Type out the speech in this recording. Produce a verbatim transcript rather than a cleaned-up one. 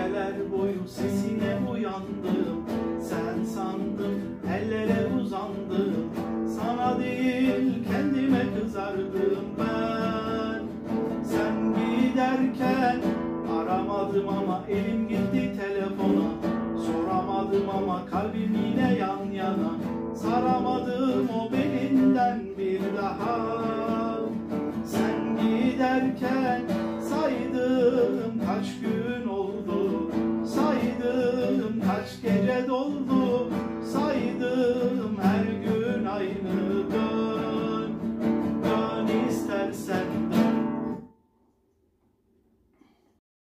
Geceler boyu sesine uyandım, sen sandım ellere uzandım. Sana değil kendime kızardım ben. Sen giderken aramadım ama elim gitti telefona. Soramadım ama kalbim yine yan yana. Saramadım o belinden bir daha. Sen giderken saydım kaç gün oldu, saydım kaç gece doldu.